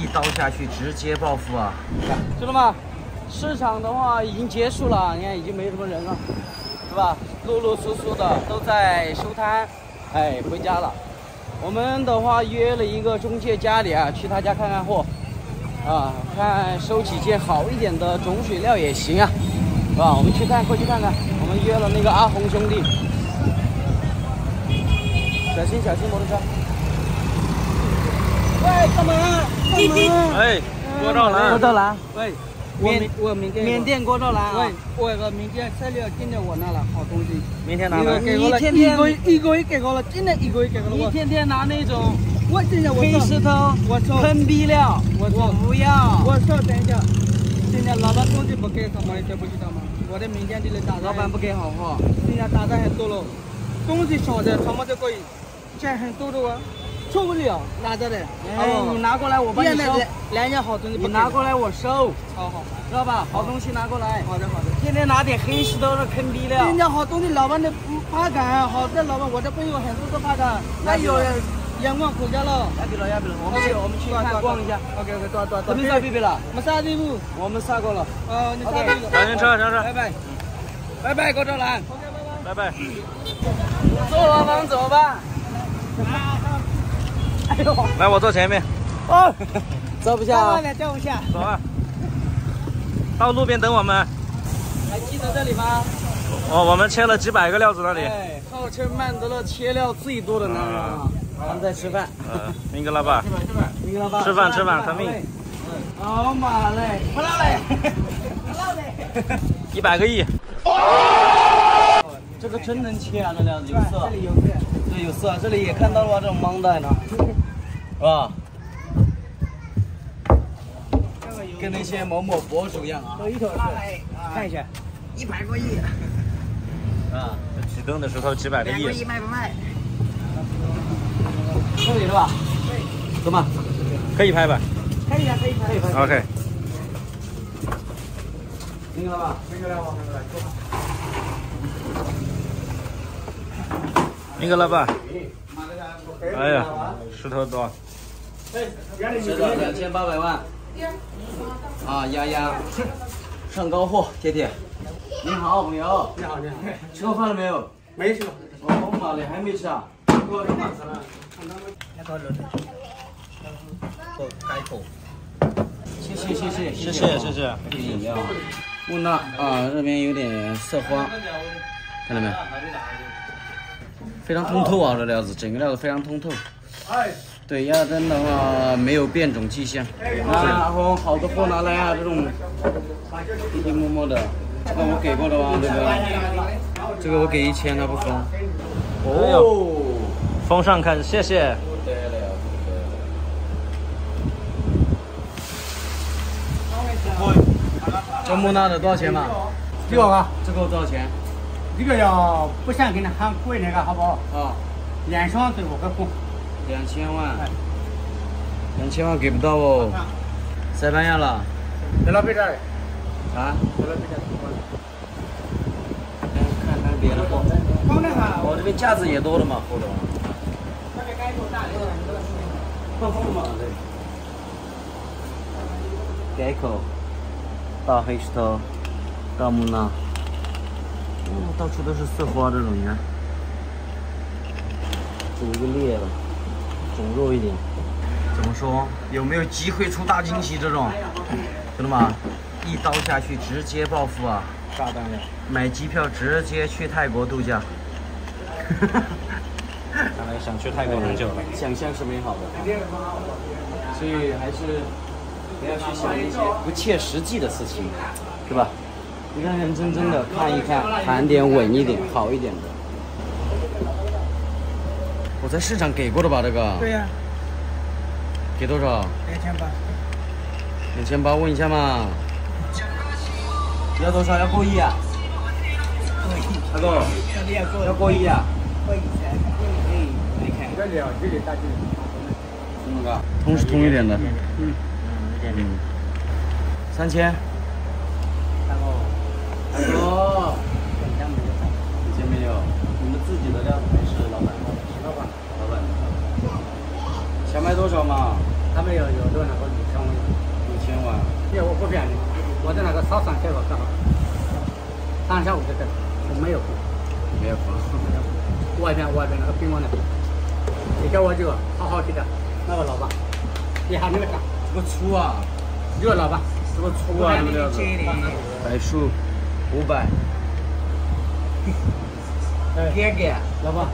一刀下去直接暴富啊！ 知道吗？市场的话已经结束了，你看已经没什么人了，是吧？陆陆续续的都在收摊，哎，回家了。我们的话约了一个中介家里啊，去他家看看货，啊，看收几件好一点的种水料也行啊，是吧？我们过去看看。我们约了那个阿红兄弟，小心摩托车。喂，干嘛？ 哎，郭兆兰， 喂。 我明天缅甸郭兆兰啊， 我明天材料进到我那了，好东西。 明天拿来。 你天天一个月给我了，今天一个月给我了。 你天天拿那种我现在黑石头， 我说坑逼料，我不要。 我说等一下，现在老板东西不给什么，你知不知道吗？我的明天这里打老板不给好货， 现在打的很多了，东西少的什么都可以，钱很多的啊。受不了，拿着的。 哎，你拿过来，我帮你收。 两件好东西， 你拿过来我收。 好， 知道吧？好东西拿过来。 好的。 天天拿点黑石头的坑逼料。 人家好东西，老板的怕感，好的老板，我这边有很多的怕感。那有人眼光回家了。 要不了，我们去看逛一下。 OK，多。 这边啥地了？ 没啥地步， 我们杀过了。 你杀地了。 上车。 拜拜，郭兆兰。 拜。 坐牢房走吧。哎呦， 来，我坐前面。 哦，走不下。 走不下。 走啊！到路边等我们。 还记得这里吗？ 我们切了几百个料子那里。 哎，号称曼德勒切料最多的男人啊！咱们在吃饭。 明哥老板。吃饭，看命。 好嘛嘞，不闹嘞 ！100个亿。 这个真能切啊！这料子有色。这里有色。对，有色。这里也看到了吧？这种盲袋呢，是吧？跟那些某博主一样啊。 一头看一下，100个亿。 啊，这几吨的石头几百个亿。100个亿卖不卖？ 这里是吧？ 对。 走嘛， 可以拍吧？ 可以拍。 OK。 明白了吧？ 明哥老板。哎呀，石头多。 石头2800万。啊，丫上高货，铁。你好，朋友。 你好。 吃过饭了没有？ 没吃。 哦妈嘞，还没吃啊？ 我吃饭了。 开口。 谢谢。饮料。问那啊，这边有点色花，看到没？非常通透啊，这料子，整个料子非常通透。对，鸭胗的话没有变种迹象。然后好的货拿来啊，这种滴滴摸摸的，这个我给过的吧，这个我给1000，他不封。 哦，封上看，谢谢。 这木纳的多少钱嘛？ 这个啊， 这个多少钱？ 这个要不想给你喊贵那个好不好？ 啊 2双对5个货。 2000万，2000万给不到哦。西班牙了。 在那边这儿。 啊？ 在那边这儿。 看别的货。我这边架子也多了嘛，货的。 那边该做大的。 放货嘛，对。改口，大黑石头，大木纳。到处都是色花这种，你看。这一个裂了。 肿肉一点，怎么说？有没有机会出大惊喜？这种，知道吗？一刀下去直接暴富啊！ 炸弹了！ 买机票直接去泰国度假。 看来想去泰国很久了。 想象是美好的，所以还是不要去想一些不切实际的事情，是吧？认认真真的看一看，盘点稳一点、好一点的。 我在市场给过的吧，这个。 对呀。 给多少？2800。2800，问一下嘛。要多少？要过亿啊？大哥。要过亿啊？过亿噻。你看。这里大这里。那个。通是通一点的。3000。大哥。以前没有。你们自己的料还是老板？ 老板，想卖多少嘛？ 他们有多少个女生？ 我在那个操场开过，刚好。当下午就在，我没有空， 没有空。 外边那个宾馆那边，你叫我这个好好吃的那个老板，你还那个啥？ 这个醋啊， 这个老板， 这个醋啊，这个料子。白薯500。 天给老板，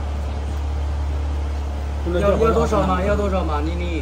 要多少嘛？要多少嘛？你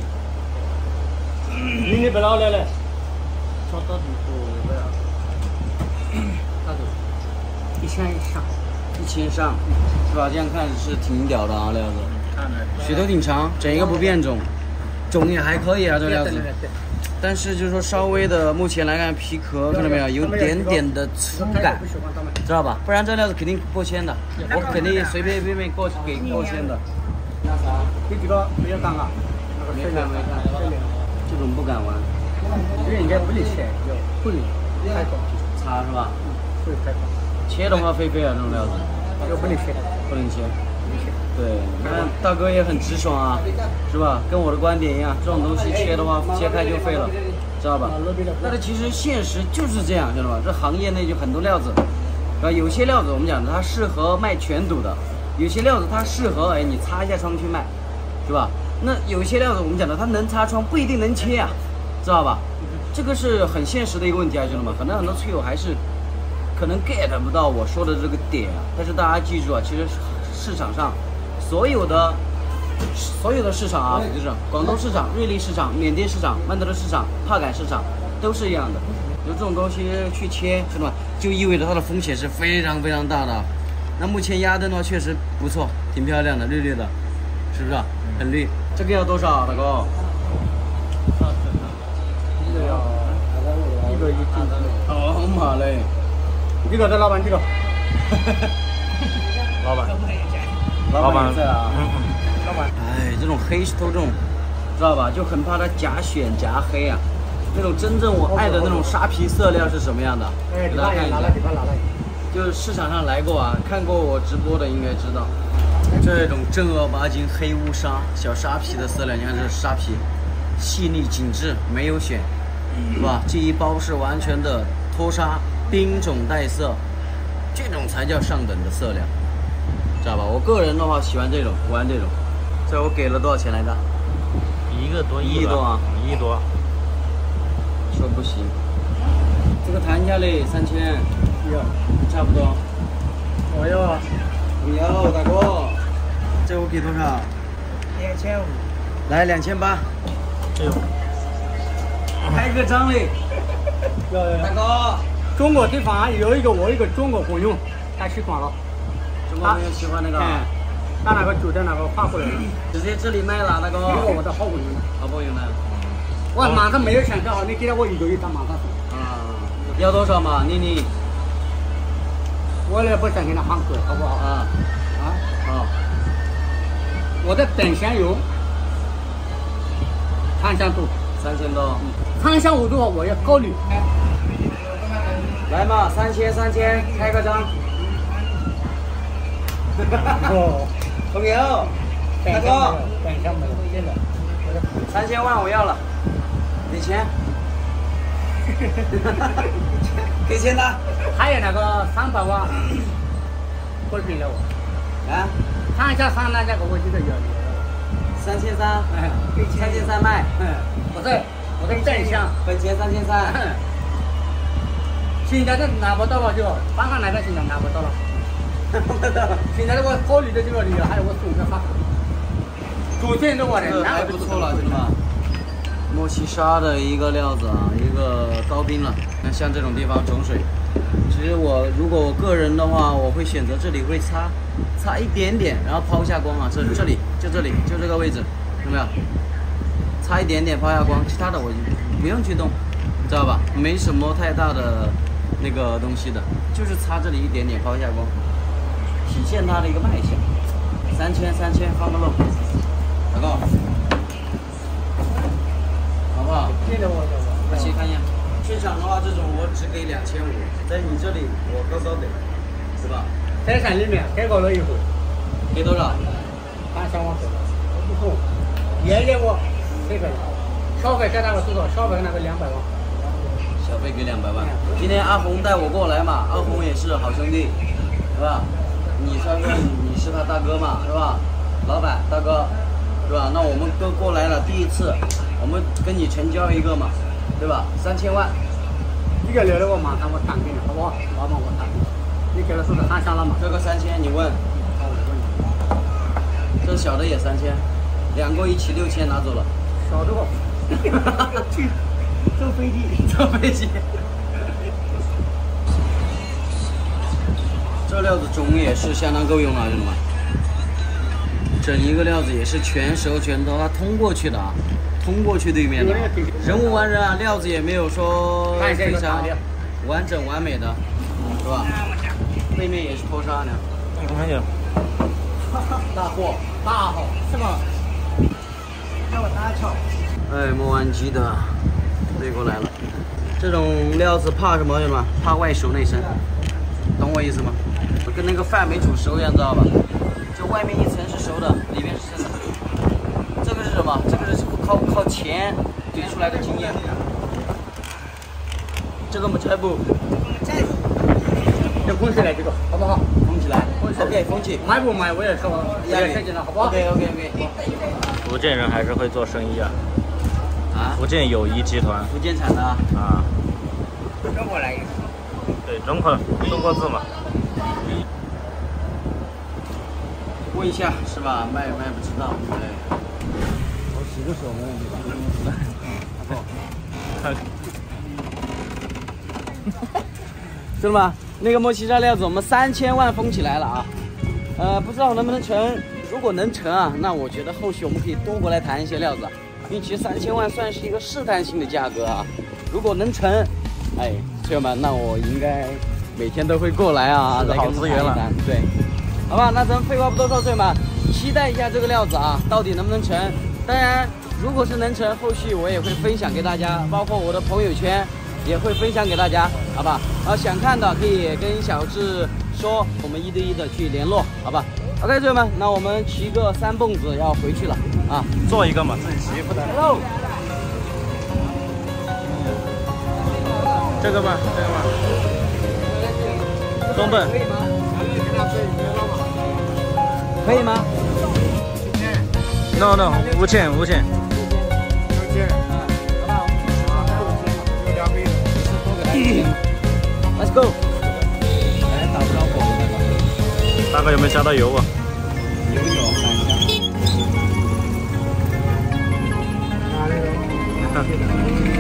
不老来了。 找到底不要。 那就1000上 ，1000上，是吧？这样看是挺屌的啊，料子。血头挺长，整一个不变种，种也还可以啊，这料子。但是就是说稍微的，目前来看皮壳看到没有，有点点的粗感，知道吧？不然这料子肯定过千的，我肯定随便给过千的。 那啥，这几个没有干啊？ 没看，这种不敢玩。 这个应该不能切，不能开口擦是吧？ 不能开口。 切的话飞啊，这种料子。 这个不能切， 不能切。对，那大哥也很直爽啊，是吧？跟我的观点一样，这种东西切的话，切开就废了，知道吧？但是其实现实就是这样，知道吧？这行业内就很多料子，有些料子我们讲的它适合卖全肚的，有些料子它适合你擦一下窗去卖，是吧？那有些料子我们讲的它能擦窗不一定能切啊，知道吧？这个是很现实的一个问题啊，知道吗？很多脆友还是可能 get 不到我说的这个点啊，但是大家记住啊，其实市场上。所有的市场啊，就是广东市场、瑞丽市场、缅甸市场、曼德勒市场、帕敢市场都是一样的。有这种东西去切，是吧？就意味着它的风险是非常非常大的。那目前压灯的话确实不错，挺漂亮的，绿绿的，是不是？很绿。这个要多少，大哥？ 这个要1个1斤。 哦妈嘞！ 这个老板这个。 老板在啊， 老板， 哎，这种黑石头这种，知道吧？就很怕它夹选夹黑啊。那种真正我爱的那种沙皮色料是什么样的？ 哎， 给大家看一下。 拿来。 就是市场上来过啊，看过我直播的应该知道，这种正儿八经黑乌沙小沙皮的色料，你看这是沙皮，细腻紧致，没有选，是吧？这一包是完全的脱沙冰种带色，这种才叫上等的色料。知道吧？我个人的话喜欢这种，玩这种。这我给了多少钱来着 ？1个多 ，1亿多啊 ！1亿多。 说不行。这个谈价嘞3000， 要， 差不多。 我要。 不要，大哥。这我给多少 ？2500。 来2800。 哎呦。 开个张嘞。 要。 大哥。 中国地方有一个我一个中国朋友，他取款了。 中国朋友喜欢那个， 他那个酒店那个发过来了， 直接这里卖了那个。 这个我的好朋友呢， 好朋友呢。 我马上没有钱，正好你给了我1个月，他马上送。 要多少嘛，妮妮？ 我也不想跟他喊贵，好不好？ 好。 我的本香油，3000多 ，3000多。 3500多我要高滤。 来嘛，3000，开个张。朋友，大哥， 本香没有，真的。 3000万我要了，给钱，给钱的。 还有那个300万，不给了我。 啊？ 看一下上那个，我记得有。 3300， 哎 ，3300卖。 我在镇上。 本钱3300。 现在都拿不到了，就刚刚来的现在拿不到了。现在我考虑的这个旅游，还有我送个啥？ 主线的我的， 还不错了，兄弟们。莫西沙的一个料子啊，一个高冰了。那像这种地方种水，其实如果我个人的话，我会选择这里会擦一点点，然后抛下光啊，这里就这个位置，有没有？擦一点点抛下光，其他的我不用去动，知道吧？没什么太大的那个东西的，就是擦这里一点点抛下光，体现它的一个卖相。3000放个漏。 大哥，好不好？ 记得我。 快去看一下。现场的话，这种我只给2500，在你这里我高高的，是吧？ 在山里面开高了以后， 给多少 ？3万多，不够。爷爷我这个消费在那个多少？消费那个200万。 小费给200万。今天阿红带我过来嘛，阿红也是好兄弟，是吧？你算是你是他大哥嘛，是吧？老板大哥，是吧？那我们都过来了，第一次，我们跟你成交一个嘛，对吧？3000万。 一个留的我马上我谈给你，好不好？老板我谈。你给了是不是谈下了嘛？ 这个3000你问。这小的也3000，2个一起6000拿走了。 小的我，去坐飞机， 坐飞机。这料子种也是相当够用啊，兄弟们。整一个料子也是全熟全透，它通过去的啊，通过去对面的。人无完人啊，料子也没有说非常完整完美的，是吧？背面也是脱砂的。 你看见？ 大货大好是吗？让我搭桥。 哎，磨完机的背过来了。这种料子怕什么？兄弟们？怕外熟内生，懂我意思吗？跟那个饭没煮熟一样，知道吧？就外面一层是熟的，里面是生的。这个是什么？这个是靠钱怼出来的经验。这个没拆不？ 要封起来这个，好不好？ 封起来。OK， 封起。 买不买我也说，也设计了，好不好 ？OK。 福建人还是会做生意啊。 啊？ 福建友谊集团。 福建产的啊。 啊。 中国来一个。 对，中国字嘛。 问一下是吧？卖不知道。对。 我洗个手没问题吧？ 兄弟们，那个莫西沙料子我们3000万封起来了啊！不知道能不能成，如果能成啊，那我觉得后续我们可以多过来谈一些料子，因为其实3000万算是一个试探性的价格啊。如果能成，哎，朋友们，那我应该每天都会过来啊，来跟资源了。对，好吧，那咱们废话不多说，朋友们，期待一下这个料子啊，到底能不能成？当然，如果是能成，后续我也会分享给大家，包括我的朋友圈也会分享给大家，好吧？想看的可以跟小智说，我们1对1的去联络，好吧 ？OK， 朋友们，那我们骑个3蹦子要回去了啊， 做一个嘛，自己骑不难。 Hello， 这个吧，东奔可以吗 ？No， 无钱。 Let's go。哎，打不着火。 大哥有没有加到油啊？ 有3箱。